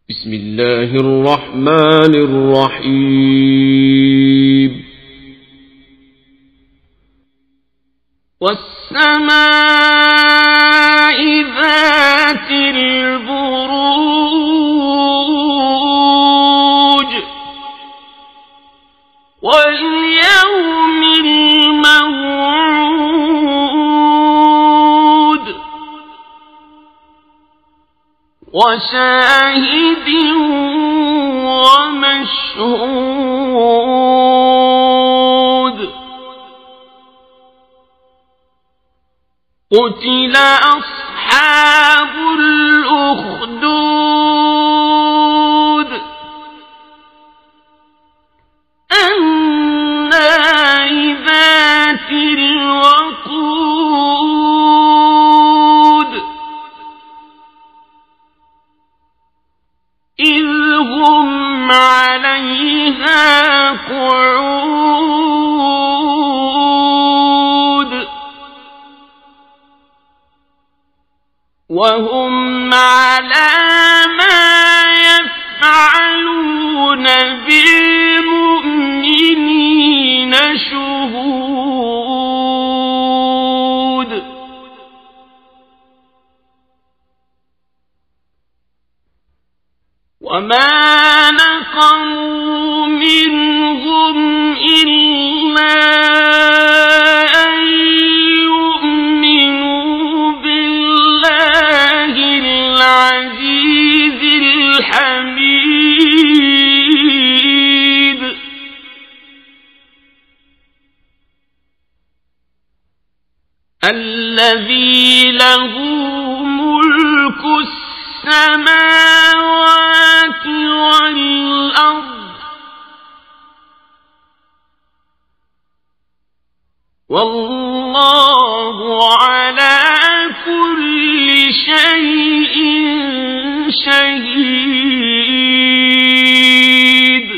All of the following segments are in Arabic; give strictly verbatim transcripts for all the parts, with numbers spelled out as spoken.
بسم الله الرحمن الرحيم والسماء ذات البروج واليوم الموعود وشاهد ومشهود قتل أصحاب الأخدود النار ذات الوقود إذ هم عليها قعود وهم على ما يفعلون بالمؤمنين شهود وما نقموا منهم إلا أن يؤمنوا بالله العزيز الحميد الذي له ملك السماوات والأرض والله على كل شيء شهيد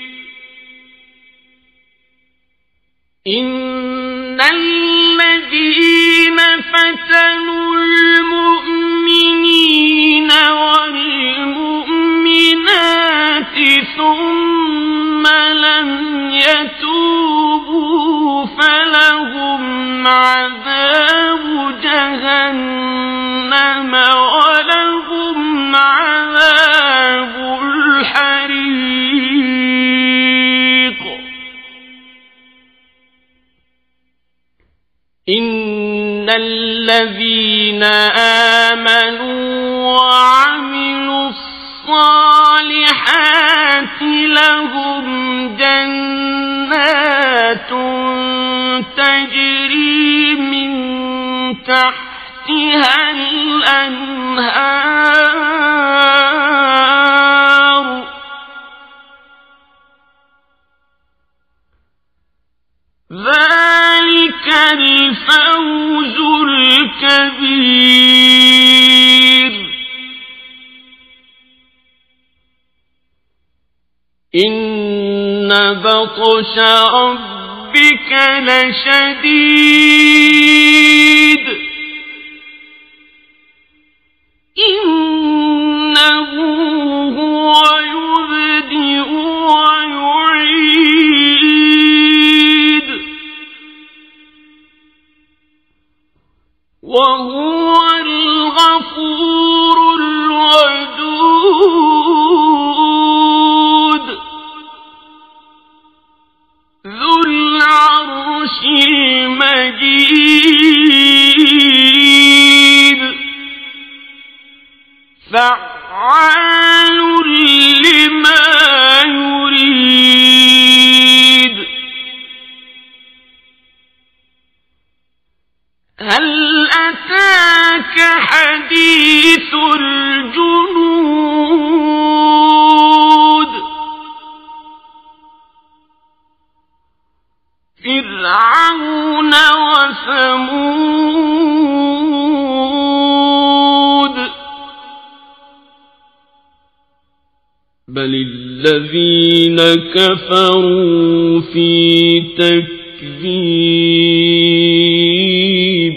إن الذين فتنوا المؤمنين والمؤمنات ثم لم يتوبوا فلهم عذاب جهنم ولهم عذاب الحريق إن الذين آمنوا وعملوا الصالحات لهم جنات تجري من تحتها الأنهار ذلك الفوز الكبير إن بطش ربك لشديد إنه هو يبدئ ويعيد وهو الغفور الودود ذو العرش المجيد فعال لما يريد هل أتاك حديث الجنود فرعون وثمود بل الذين كفروا في تكذيب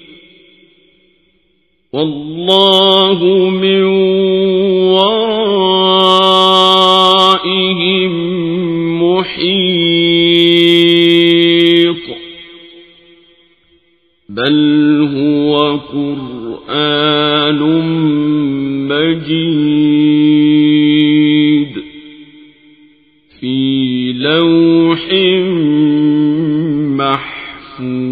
والله من ورائهم بل هو قرآن مجيد في لوح محفوظ.